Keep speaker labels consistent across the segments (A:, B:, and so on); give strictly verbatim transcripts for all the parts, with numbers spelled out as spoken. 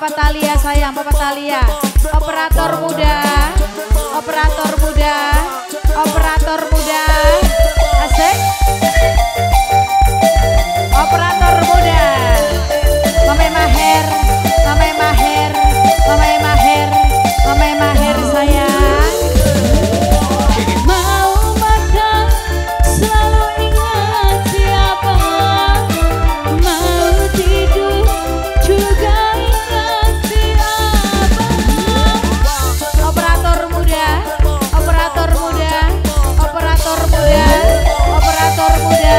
A: Papa Talia sayang, Papa Talia. Operator muda, operator muda, operator muda. Asik. Operator muda. Mame Maher, Mame Maher, Mame Maher, Mame Maher sayang.
B: Mau makan selalu ingat siapa, mau tidur juga ingat siapa.
A: Operator muda, operator muda, operator muda, operator muda.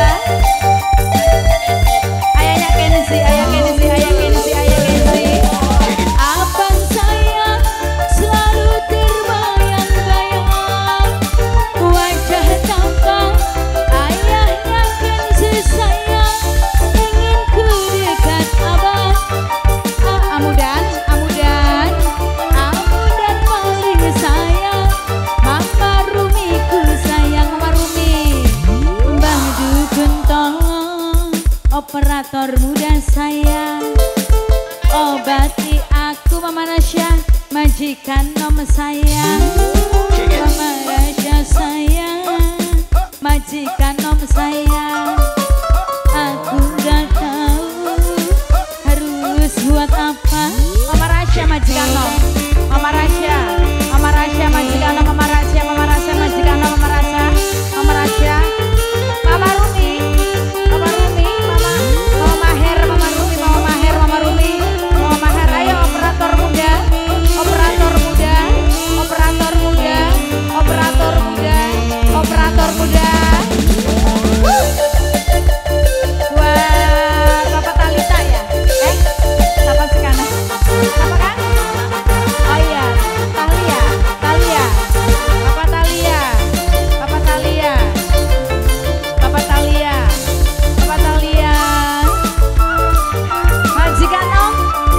A: Ayahnya Kenzi, ayah Kenzi, ayah Kenzi, ayah Kenzi.
B: Abang saya selalu terbayang-bayang, wajah tampan ayahnya Kenzi sayang, ingin ku dekat abang.
A: Ah, Amudan, Amudan,
B: Amudan paling sayang,
A: Mama Rumi ku sayang, Mama Rumi.
B: Mbah Dukun tolong, operator muda sayang, obati aku Mama Rasya, majikan nom sayang. Mama Rasya sayang, majikan nom sayang. Aku gak tahu harus buat apa.
A: Mama Rasya majikan nom, Mama Rasya, Mama Rasya majikan nom, Mama Rasya, Mama Rasya majikan nom, Mama Rasya, Mama Rasya, Mama Rumi, Mama Rumi, Mama, Mama Maher, Mama Rumi, Mama Maher, Mama Rumi, Mama Maher. Ayo operator muda, operator muda, operator muda, operator muda, operator muda. Wah, Bapak Talita ya? Eh, siapa sih kanan? Apa kan? Oh iya, Talia, Talia, Bapak Talia, Bapak Talia, Bapak Talia, Bapak Talia, majikan om.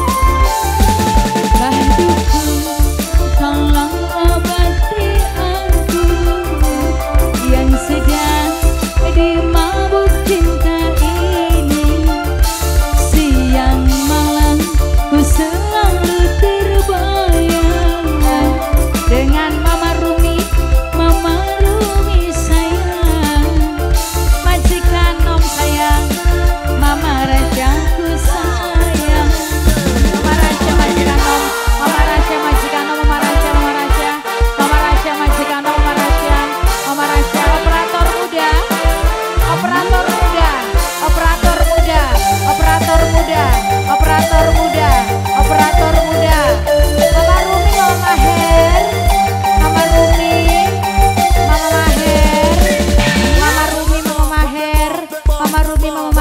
B: Mbah Dukun tolong obati aku yang sedang dimabuk cinta ini. Siang malam ku selalu terbayang dengan Mama Rumi, Mama Rumi sayang,
A: Majikan om sayang,
B: Mama Rajaku sayang.
A: Mama Rasya majikan om, Mama Rasya majikan om, Mama Rasya, Mama Rasya, Mama Rasya majikan om, Mama Rasya, Mama Rasya. Operator muda, operator muda, operator muda, operator muda, operator muda, operator muda. Mama Rumi, Mama Maher, Mama Rumi, Mama Maher, Mama Rumi, Mama Maher, Mama Rumi, Mama